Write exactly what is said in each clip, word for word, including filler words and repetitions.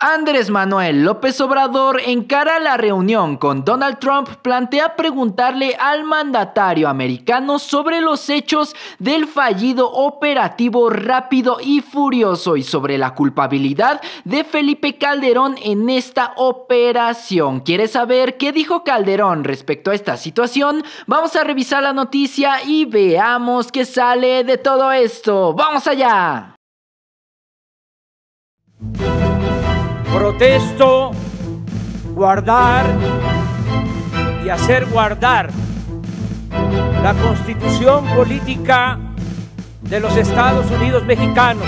Andrés Manuel López Obrador, en cara a la reunión con Donald Trump, plantea preguntarle al mandatario americano sobre los hechos del fallido operativo Rápido y Furioso y sobre la culpabilidad de Felipe Calderón en esta operación. ¿Quieres saber qué dijo Calderón respecto a esta situación? Vamos a revisar la noticia y veamos qué sale de todo esto. ¡Vamos allá! Protesto guardar y hacer guardar la Constitución política de los Estados Unidos mexicanos.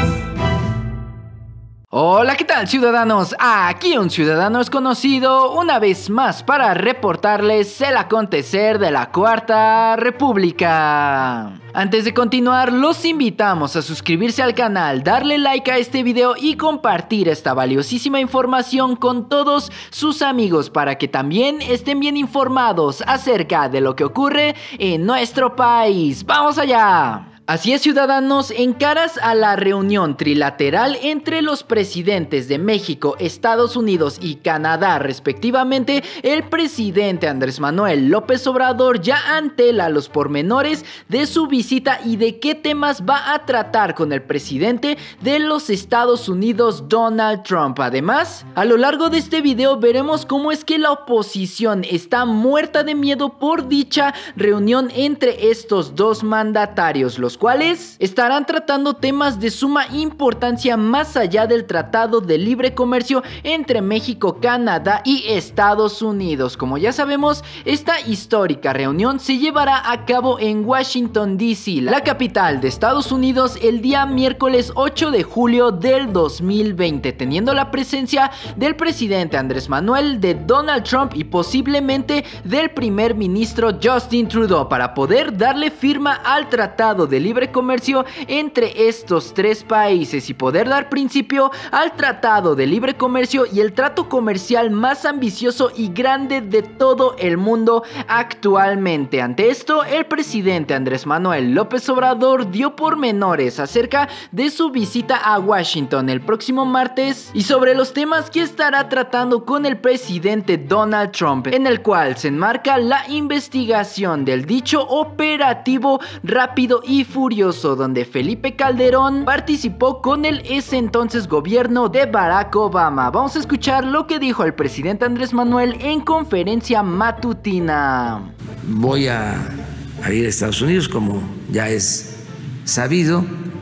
Hola, ¿qué tal, ciudadanos? Aquí un ciudadano es conocido una vez más para reportarles el acontecer de la Cuarta República. Antes de continuar, los invitamos a suscribirse al canal, darle like a este video y compartir esta valiosísima información con todos sus amigos para que también estén bien informados acerca de lo que ocurre en nuestro país. ¡Vamos allá! Así es, ciudadanos, en caras a la reunión trilateral entre los presidentes de México, Estados Unidos y Canadá respectivamente, el presidente Andrés Manuel López Obrador ya antela los pormenores de su visita y de qué temas va a tratar con el presidente de los Estados Unidos, Donald Trump. Además, a lo largo de este video veremos cómo es que la oposición está muerta de miedo por dicha reunión entre estos dos mandatarios, los cuales estarán tratando temas de suma importancia más allá del Tratado de Libre Comercio entre México, Canadá y Estados Unidos. Como ya sabemos, esta histórica reunión se llevará a cabo en Washington, D C, la capital de Estados Unidos, el día miércoles ocho de julio del dos mil veinte, teniendo la presencia del presidente Andrés Manuel, de Donald Trump y posiblemente del primer ministro Justin Trudeau para poder darle firma al Tratado de Libre Comercio entre estos tres países y poder dar principio al Tratado de Libre Comercio y el trato comercial más ambicioso y grande de todo el mundo actualmente. Ante esto, el presidente Andrés Manuel López Obrador dio pormenores acerca de su visita a Washington el próximo martes y sobre los temas que estará tratando con el presidente Donald Trump, en el cual se enmarca la investigación del dicho operativo Rápido y Furioso, donde Felipe Calderón participó con el ese entonces gobierno de Barack Obama. Vamos a escuchar lo que dijo el presidente Andrés Manuel en conferencia matutina. Voy a, a ir a Estados Unidos, como ya es sabido.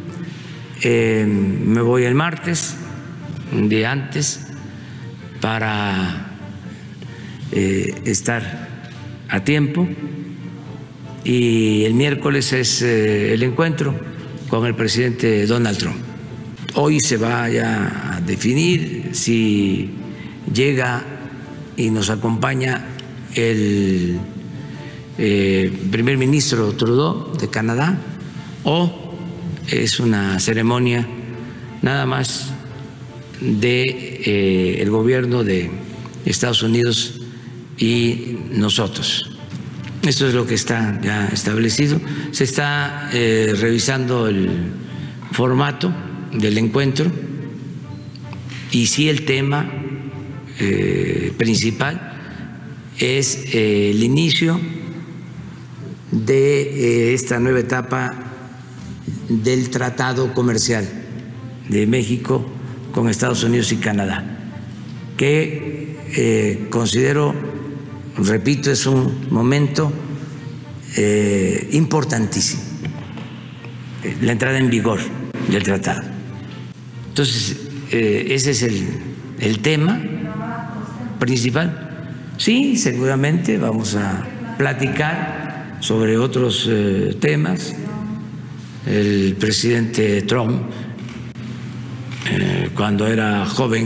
Eh, me voy el martes, un día antes, para eh, estar a tiempo. Y el miércoles es eh, el encuentro con el presidente Donald Trump. Hoy se va ya a definir si llega y nos acompaña el eh, primer ministro Trudeau de Canadá o es una ceremonia nada más de eh, el gobierno de Estados Unidos y nosotros. Esto es lo que está ya establecido. Se está eh, revisando el formato del encuentro y sí el tema eh, principal es eh, el inicio de eh, esta nueva etapa del tratado comercial de México con Estados Unidos y Canadá, que eh, considero, repito, es un momento eh, importantísimo, la entrada en vigor del tratado. Entonces, eh, ese es el, el tema principal. Sí, seguramente vamos a platicar sobre otros eh, temas. El presidente Trump, eh, cuando era joven,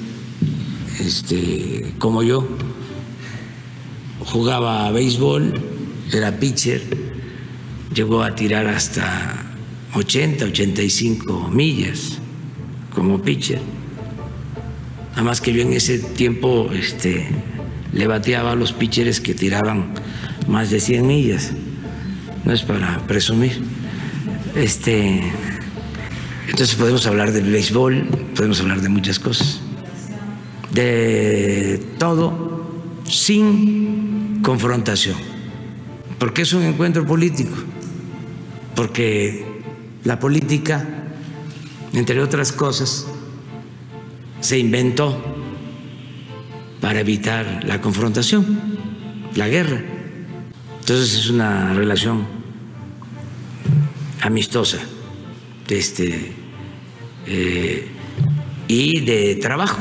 este, como yo, jugaba a béisbol, era pitcher, llegó a tirar hasta ochenta, ochenta y cinco millas como pitcher. Nada más que yo en ese tiempo este, le bateaba a los pitchers que tiraban más de cien millas. No es para presumir. Este, entonces podemos hablar del béisbol, podemos hablar de muchas cosas. de todo sin confrontación, porque es un encuentro político, porque la política, entre otras cosas, se inventó para evitar la confrontación, la guerra. Entonces es una relación amistosa, este, eh, y de trabajo.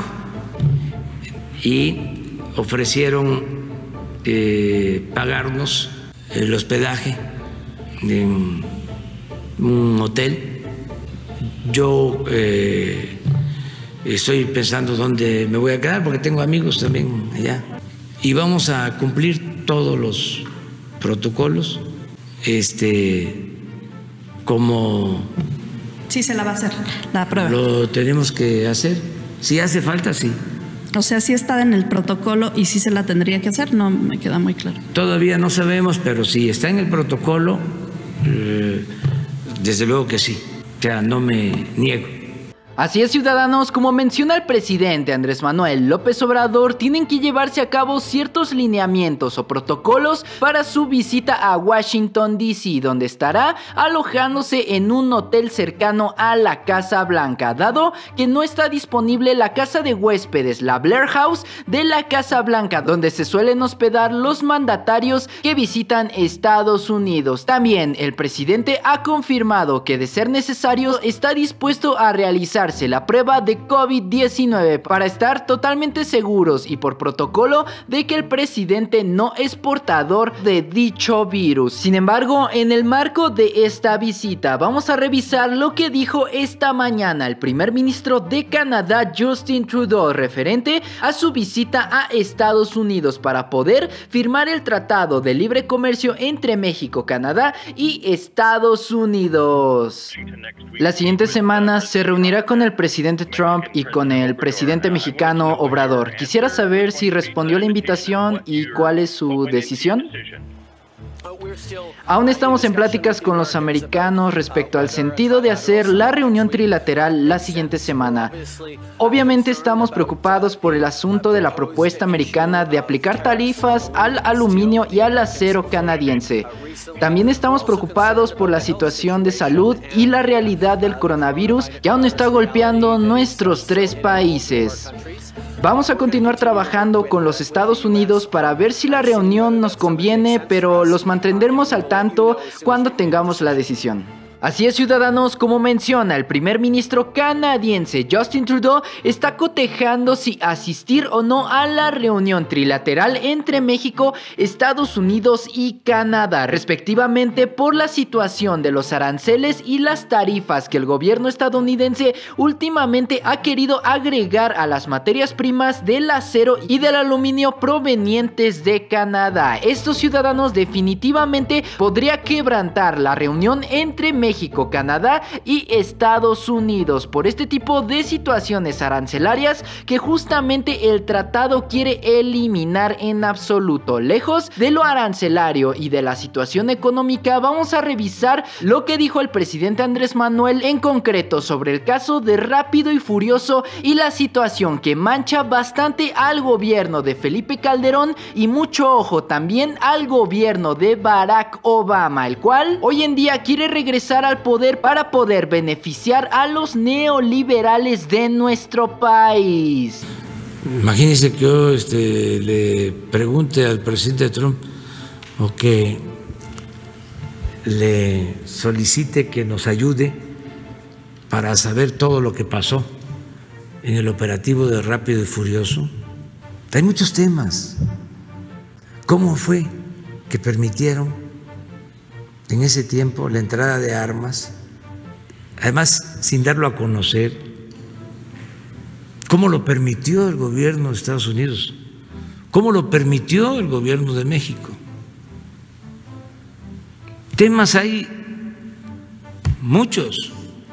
Y ofrecieron eh, pagarnos el hospedaje en un hotel. Yo eh, estoy pensando dónde me voy a quedar porque tengo amigos también allá. Y vamos a cumplir todos los protocolos, este, como sí se la va a hacer la prueba. Lo tenemos que hacer. Si hace falta, sí. O sea, sí está en el protocolo y sí se la tendría que hacer, no me queda muy claro. Todavía no sabemos, pero si está en el protocolo, eh, desde luego que sí. O sea, no me niego. Así es, ciudadanos, como menciona el presidente Andrés Manuel López Obrador, tienen que llevarse a cabo ciertos lineamientos o protocolos para su visita a Washington D C, donde estará alojándose en un hotel cercano a la Casa Blanca, dado que no está disponible la casa de huéspedes, la Blair House de la Casa Blanca, donde se suelen hospedar los mandatarios que visitan Estados Unidos. También el presidente ha confirmado que, de ser necesario, está dispuesto a realizar la prueba de COVID diecinueve para estar totalmente seguros y por protocolo de que el presidente no es portador de dicho virus. Sin embargo, en el marco de esta visita vamos a revisar lo que dijo esta mañana el primer ministro de Canadá, Justin Trudeau, referente a su visita a Estados Unidos para poder firmar el Tratado de Libre Comercio entre México, Canadá y Estados Unidos. La siguiente semana se reunirá con el presidente Trump y con el presidente mexicano Obrador. Quisiera saber si respondió la invitación y cuál es su decisión. Aún estamos en pláticas con los americanos respecto al sentido de hacer la reunión trilateral la siguiente semana. Obviamente estamos preocupados por el asunto de la propuesta americana de aplicar tarifas al aluminio y al acero canadiense. También estamos preocupados por la situación de salud y la realidad del coronavirus que aún está golpeando nuestros tres países. Vamos a continuar trabajando con los Estados Unidos para ver si la reunión nos conviene, pero los mantendremos al tanto cuando tengamos la decisión. Así es, ciudadanos, como menciona el primer ministro canadiense Justin Trudeau, está cotejando si asistir o no a la reunión trilateral entre México, Estados Unidos y Canadá, respectivamente, por la situación de los aranceles y las tarifas que el gobierno estadounidense últimamente ha querido agregar a las materias primas del acero y del aluminio provenientes de Canadá. Estos, ciudadanos, definitivamente podría quebrantar la reunión entre México México, Canadá y Estados Unidos por este tipo de situaciones arancelarias que justamente el tratado quiere eliminar en absoluto. Lejos de lo arancelario y de la situación económica, vamos a revisar lo que dijo el presidente Andrés Manuel en concreto sobre el caso de Rápido y Furioso y la situación que mancha bastante al gobierno de Felipe Calderón y mucho ojo también al gobierno de Barack Obama, el cual hoy en día quiere regresar al poder para poder beneficiar a los neoliberales de nuestro país. Imagínense que yo este, le pregunte al presidente Trump o que le solicite que nos ayude para saber todo lo que pasó en el operativo de Rápido y Furioso. Hay muchos temas. ¿Cómo fue que permitieron en ese tiempo la entrada de armas, además sin darlo a conocer? ¿Cómo lo permitió el gobierno de Estados Unidos? ¿Cómo lo permitió el gobierno de México? Temas hay muchos.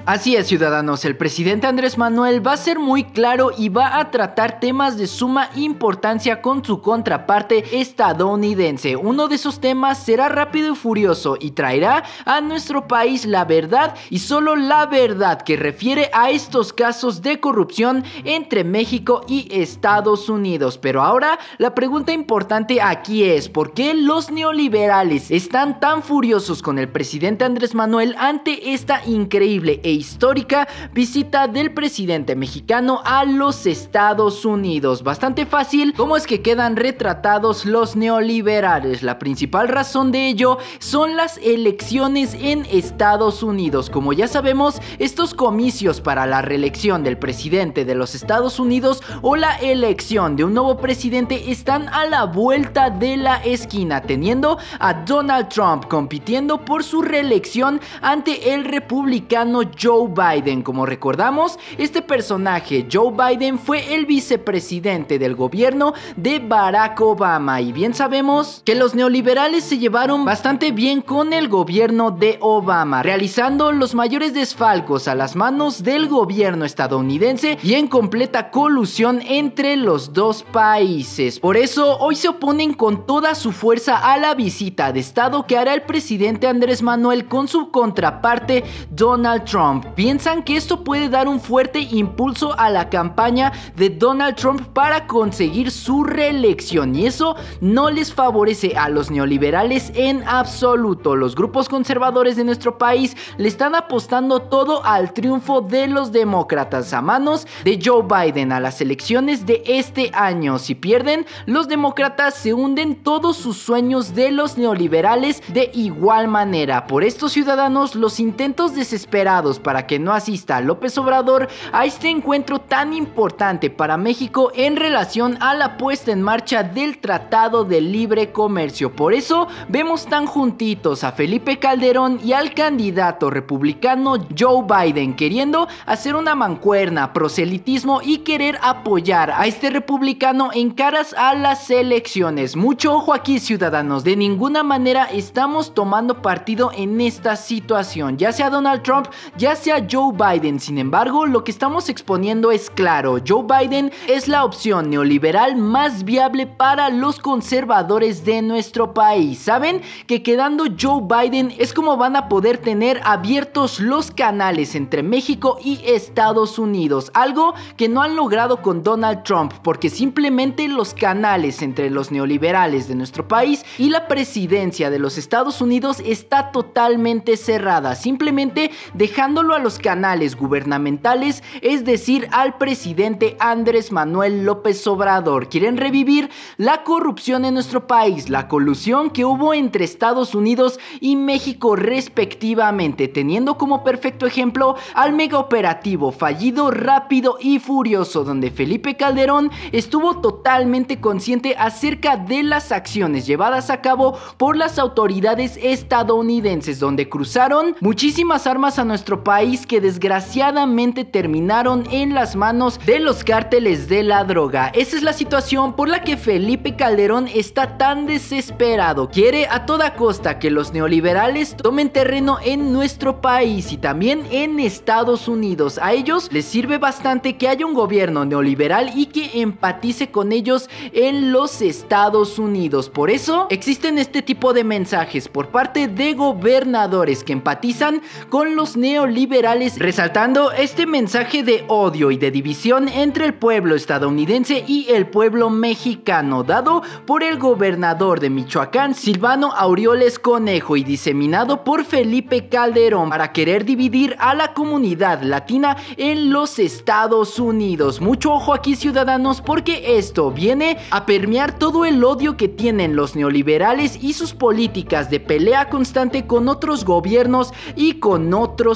Así es, ciudadanos, el presidente Andrés Manuel va a ser muy claro y va a tratar temas de suma importancia con su contraparte estadounidense. Uno de esos temas será rápido y furioso y traerá a nuestro país la verdad y solo la verdad que refiere a estos casos de corrupción entre México y Estados Unidos. Pero ahora la pregunta importante aquí es: ¿por qué los neoliberales están tan furiosos con el presidente Andrés Manuel ante esta increíble e histórica visita del presidente mexicano a los Estados Unidos? Bastante fácil. ¿Cómo es que quedan retratados los neoliberales? La principal razón de ello son las elecciones en Estados Unidos. Como ya sabemos, estos comicios para la reelección del presidente de los Estados Unidos o la elección de un nuevo presidente están a la vuelta de la esquina, teniendo a Donald Trump compitiendo por su reelección ante el republicano Joe Biden. Como recordamos, este personaje, Joe Biden, fue el vicepresidente del gobierno de Barack Obama, y bien sabemos que los neoliberales se llevaron bastante bien con el gobierno de Obama, realizando los mayores desfalcos a las manos del gobierno estadounidense y en completa colusión entre los dos países. Por eso hoy se oponen con toda su fuerza a la visita de estado que hará el presidente Andrés Manuel con su contraparte Donald Trump. Piensan que esto puede dar un fuerte impulso a la campaña de Donald Trump para conseguir su reelección, y eso no les favorece a los neoliberales en absoluto. Los grupos conservadores de nuestro país le están apostando todo al triunfo de los demócratas a manos de Joe Biden a las elecciones de este año. Si pierden, los demócratas se hunden todos sus sueños de los neoliberales de igual manera. Por estos ciudadanos, los intentos desesperados para que no asista López Obrador a este encuentro tan importante para México en relación a la puesta en marcha del Tratado de Libre Comercio. Por eso vemos tan juntitos a Felipe Calderón y al candidato republicano Joe Biden queriendo hacer una mancuerna, proselitismo y querer apoyar a este republicano en caras a las elecciones. Mucho ojo aquí, ciudadanos, de ninguna manera estamos tomando partido en esta situación, ya sea Donald Trump, ya sea Joe Biden. Sin embargo, lo que estamos exponiendo es claro: Joe Biden es la opción neoliberal más viable para los conservadores de nuestro país. Saben que quedando Joe Biden es como van a poder tener abiertos los canales entre México y Estados Unidos, algo que no han logrado con Donald Trump, porque simplemente los canales entre los neoliberales de nuestro país y la presidencia de los Estados Unidos está totalmente cerrada, simplemente dejándolo a los canales gubernamentales, es decir, al presidente Andrés Manuel López Obrador. Quieren revivir la corrupción en nuestro país, la colusión que hubo entre Estados Unidos y México respectivamente, teniendo como perfecto ejemplo al mega operativo fallido, rápido y furioso, donde Felipe Calderón estuvo totalmente consciente acerca de las acciones llevadas a cabo por las autoridades estadounidenses, donde cruzaron muchísimas armas a nuestro país que desgraciadamente terminaron en las manos de los cárteles de la droga. Esa es la situación por la que Felipe Calderón está tan desesperado. Quiere a toda costa que los neoliberales tomen terreno en nuestro país y también en Estados Unidos. A ellos les sirve bastante que haya un gobierno neoliberal y que empatice con ellos en los Estados Unidos. Por eso existen este tipo de mensajes por parte de gobernadores que empatizan con los neoliberales, resaltando este mensaje de odio y de división entre el pueblo estadounidense y el pueblo mexicano, dado por el gobernador de Michoacán, Silvano Aureoles Conejo, y diseminado por Felipe Calderón para querer dividir a la comunidad latina en los Estados Unidos. Mucho ojo aquí, ciudadanos, porque esto viene a permear todo el odio que tienen los neoliberales y sus políticas de pelea constante con otros gobiernos y con otros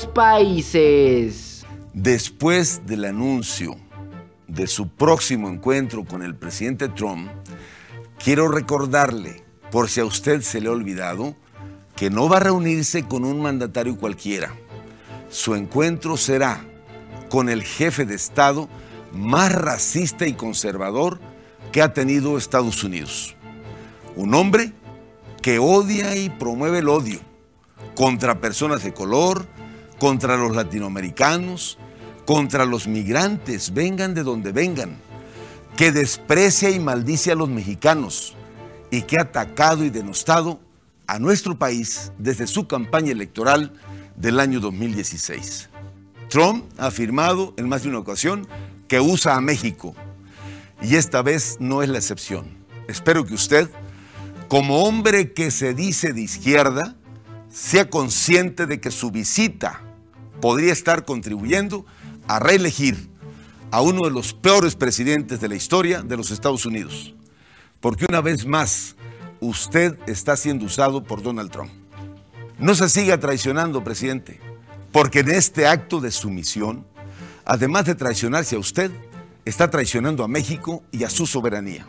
países. Después del anuncio de su próximo encuentro con el presidente Trump, quiero recordarle, por si a usted se le ha olvidado, que no va a reunirse con un mandatario cualquiera. Su encuentro será con el jefe de Estado más racista y conservador que ha tenido Estados Unidos. Un hombre que odia y promueve el odio contra personas de color, contra los latinoamericanos, contra los migrantes, vengan de donde vengan, que desprecia y maldice a los mexicanos y que ha atacado y denostado a nuestro país desde su campaña electoral del año dos mil dieciséis. Trump ha afirmado en más de una ocasión que usa a México y esta vez no es la excepción. Espero que usted, como hombre que se dice de izquierda, sea consciente de que su visita podría estar contribuyendo a reelegir a uno de los peores presidentes de la historia de los Estados Unidos. Porque una vez más, usted está siendo usado por Donald Trump. No se siga traicionando, presidente, porque en este acto de sumisión, además de traicionarse a usted, está traicionando a México y a su soberanía.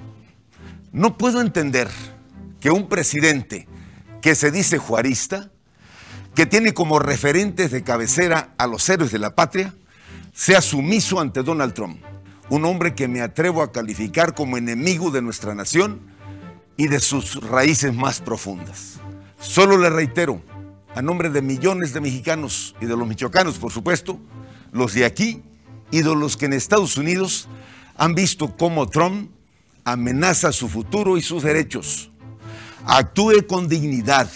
No puedo entender que un presidente que se dice juarista, que tiene como referentes de cabecera a los héroes de la patria, sea sumiso ante Donald Trump, un hombre que me atrevo a calificar como enemigo de nuestra nación y de sus raíces más profundas. Solo le reitero, a nombre de millones de mexicanos y de los michoacanos, por supuesto, los de aquí y de los que en Estados Unidos han visto cómo Trump amenaza su futuro y sus derechos. Actúe con dignidad.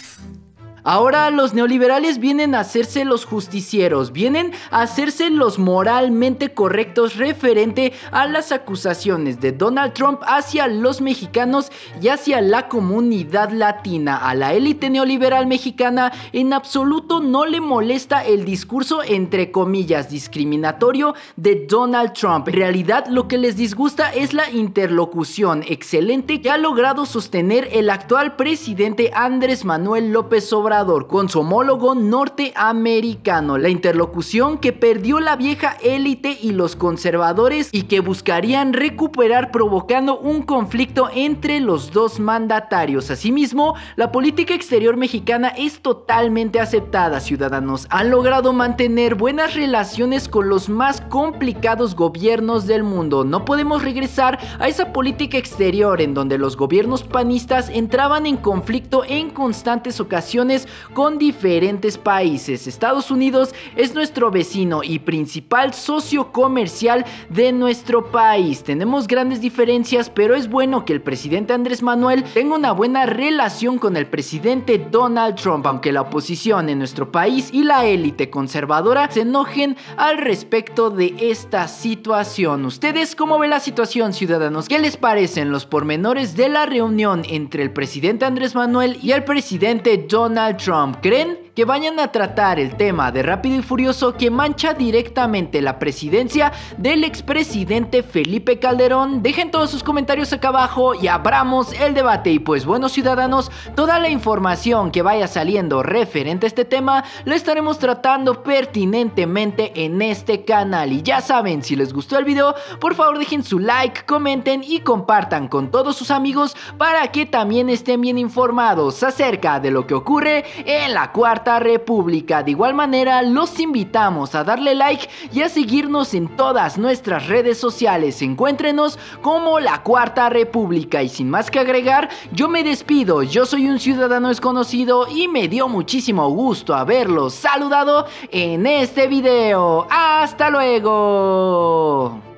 Ahora los neoliberales vienen a hacerse los justicieros, vienen a hacerse los moralmente correctos referente a las acusaciones de Donald Trump hacia los mexicanos y hacia la comunidad latina. A la élite neoliberal mexicana en absoluto no le molesta el discurso entre comillas discriminatorio de Donald Trump. En realidad lo que les disgusta es la interlocución excelente que ha logrado sostener el actual presidente Andrés Manuel López Obrador con su homólogo norteamericano, la interlocución que perdió la vieja élite y los conservadores y que buscarían recuperar provocando un conflicto entre los dos mandatarios. Asimismo, la política exterior mexicana es totalmente aceptada, ciudadanos. Han logrado mantener buenas relaciones con los más complicados gobiernos del mundo. No podemos regresar a esa política exterior en donde los gobiernos panistas entraban en conflicto en constantes ocasiones con diferentes países. Estados Unidos es nuestro vecino y principal socio comercial de nuestro país. Tenemos grandes diferencias, pero es bueno que el presidente Andrés Manuel tenga una buena relación con el presidente Donald Trump, aunque la oposición en nuestro país y la élite conservadora se enojen al respecto de esta situación. ¿Ustedes cómo ven la situación, ciudadanos? ¿Qué les parecen los pormenores de la reunión entre el presidente Andrés Manuel y el presidente Donald Trump? ¿Creen que vayan a tratar el tema de Rápido y Furioso que mancha directamente la presidencia del expresidente Felipe Calderón? Dejen todos sus comentarios acá abajo y abramos el debate. Y pues bueno, ciudadanos, toda la información que vaya saliendo referente a este tema la estaremos tratando pertinentemente en este canal. Y ya saben, si les gustó el video, por favor dejen su like, comenten y compartan con todos sus amigos para que también estén bien informados acerca de lo que ocurre en la Cuarta República. De igual manera, los invitamos a darle like y a seguirnos en todas nuestras redes sociales. Encuéntrenos como la Cuarta República. Y sin más que agregar, yo me despido. Yo soy un ciudadano desconocido y me dio muchísimo gusto haberlos saludado en este video. ¡Hasta luego!